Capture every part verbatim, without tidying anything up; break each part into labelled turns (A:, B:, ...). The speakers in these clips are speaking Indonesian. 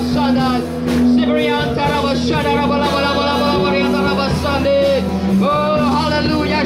A: Oh, hallelujah.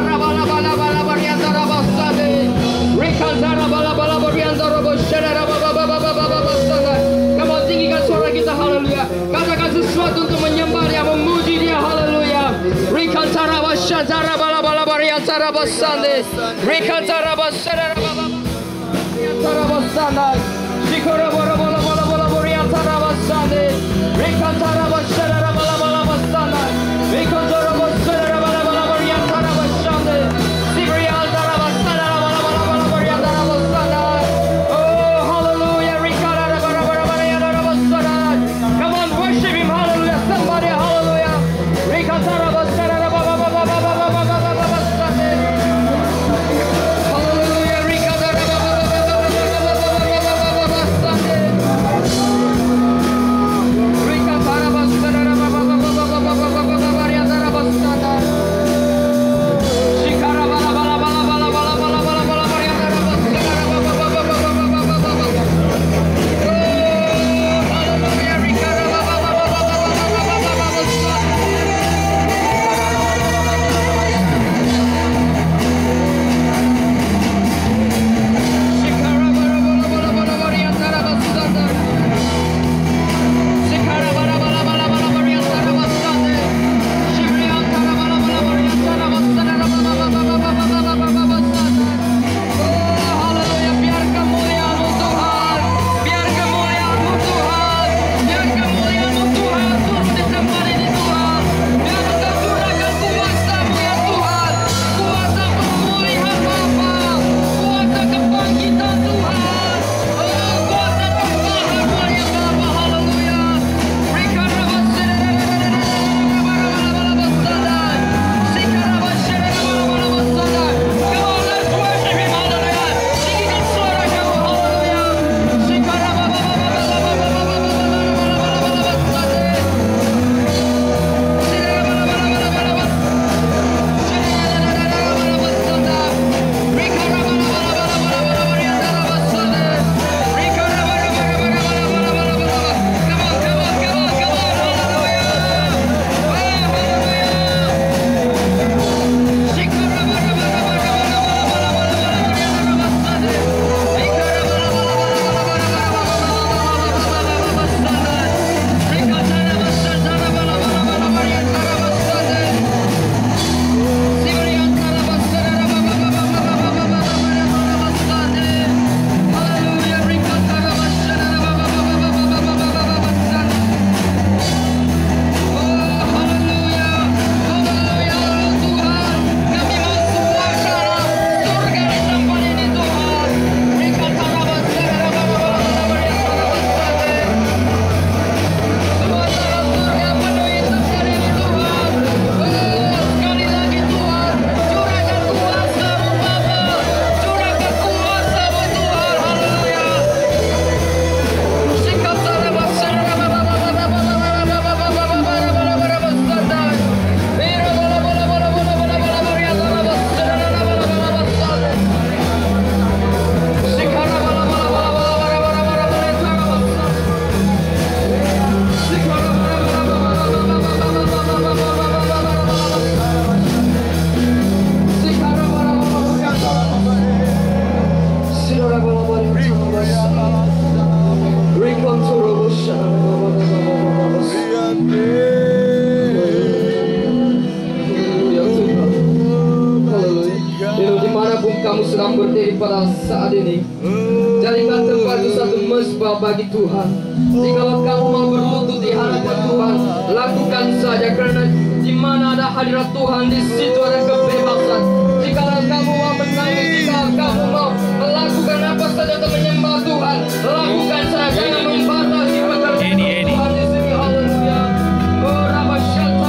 A: Come on, tinggikan suara kita, haleluya. Katakan sesuatu untuk menyembah Dia, memuji Dia, haleluya. Rikantara basyantara bala bala bariantara basande. Rikantara basyantara bala bariantara basande. Shikara bala bala bala bala bariantara basande. Rikantara basyantara bala bala basande. Rikantara basyantara bala bala bariantara basande. Sibriantara basandara bala bala bala bariantara basande. Oh, hallelujah. Rikantara bala bala bariantara basande. Come on, worship Him, hallelujah. Somebody, hallelujah. Rikantara basyantara bala bala bala bala bala basande. Hallelujah. Rikantara bala bala bala bala basande. Rikantara basyantara bala bala bala bariantara basande. Shikara bala bala bala bala bala bala bala bala bariantara basande. Hallelujah. Rikara bala bala bala bala bala basande. Shikara bala bala bala bala bariantara basande. Shikara bala bala bala bala bariantara basande. Shibriantara bala bala bariantara basande. Oh, haleluya. Biar kemuliaan-Mu Tuhan, biar kemuliaan-Mu Tuhan, biar kemuliaan-Mu Tuhan turun di tempat ini Tuhan. Biar Engkau curahkan kuasa-Mu ya Tuhan, kuasa pemulihan Bapa, kuasa kebangkitan Tuhan, oh kuasa pembaharuan ya Bapa, haleluya. Rikara basere Sikara basere Come on, let's worship Him, haleluya. Tinggikan suara kamu, haleluya. Sikara dimanapun kamu sedang berdiri pada saat ini, jadikan tempat itu satu mezbah bagi Tuhan. Jikalau kamu mau berlutut di hadapan Tuhan, lakukan saja, karena di mana ada hadirat Tuhan, di situ ada kebebasan. Jikalau kamu mau menangis, jikalau kamu mau melakukan apa saja untuk menyembah Tuhan, lakukan saja, jangan membatasi pekerjaan Tuhan di sini. Haleluya. Oh, Rabasyata,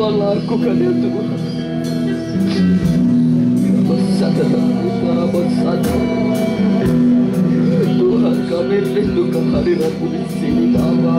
A: Engkau lakukan ya Tuhan. Tuhan, kami rindu kehadiran-Mu di sini, Bapa.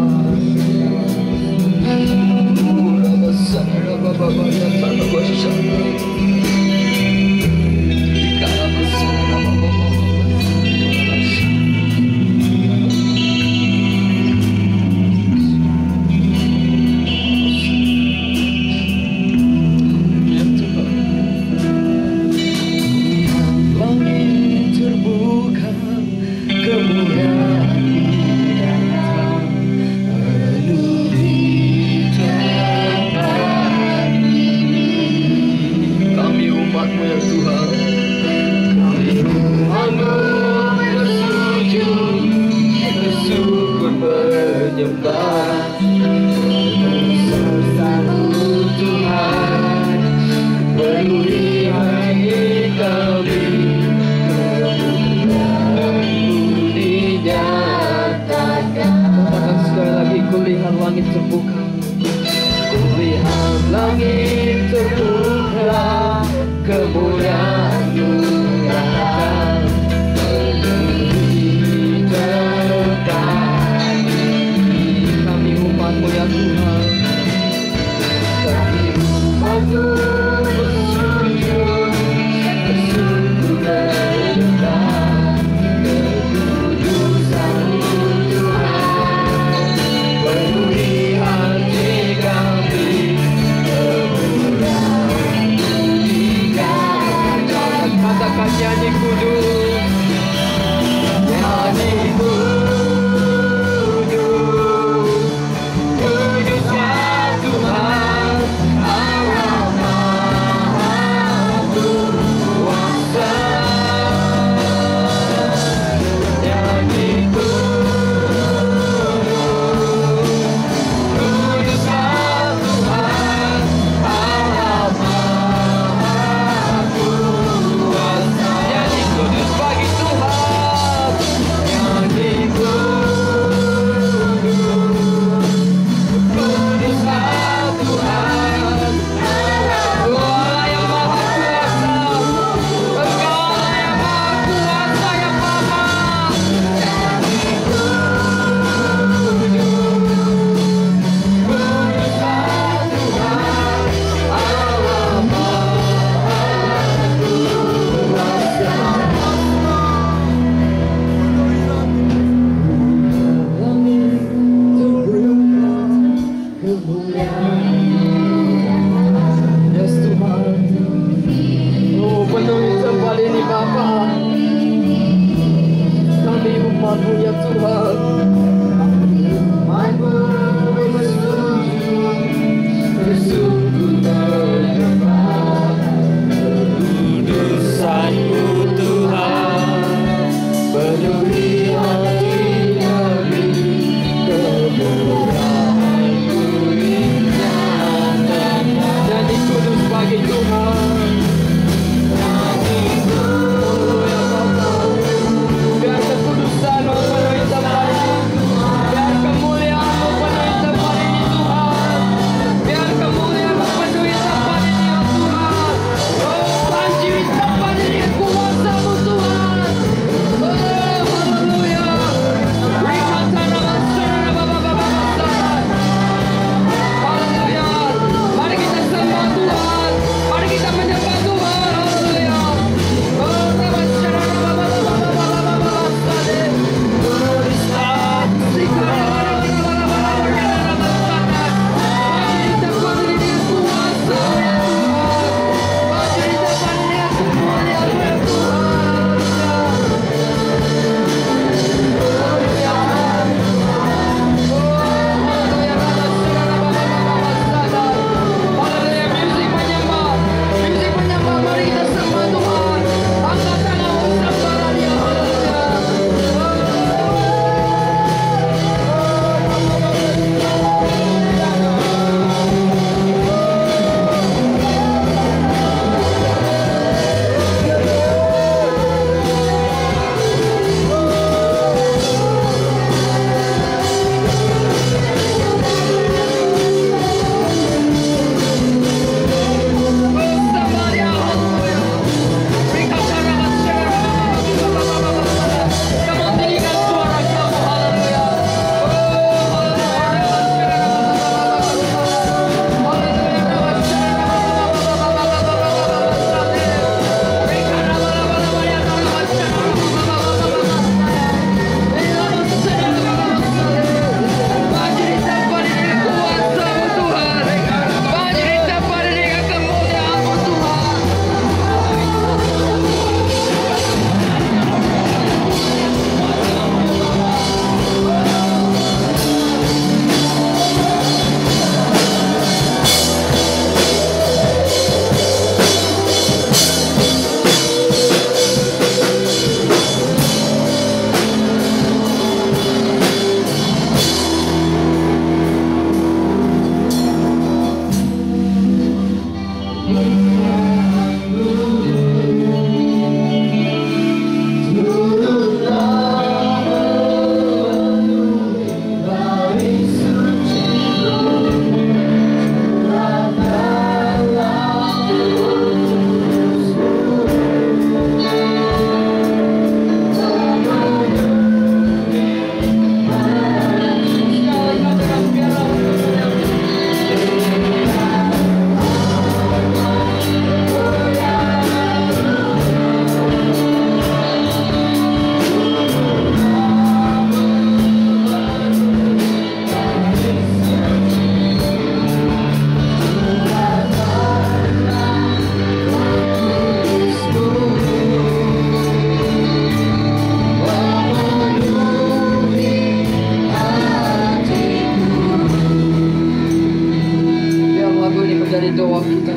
A: Dari doa kita,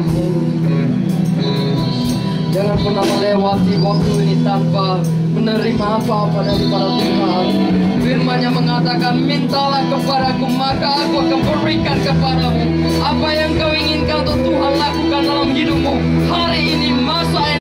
A: jangan pernah melewati waktu ini tanpa menerima apa-apa daripada Tuhan. Firman-Nya mengatakan, mintalah kepadaku maka aku akan berikan kepadamu apa yang kau inginkan untuk Tuhan lakukan dalam hidupmu hari ini, masa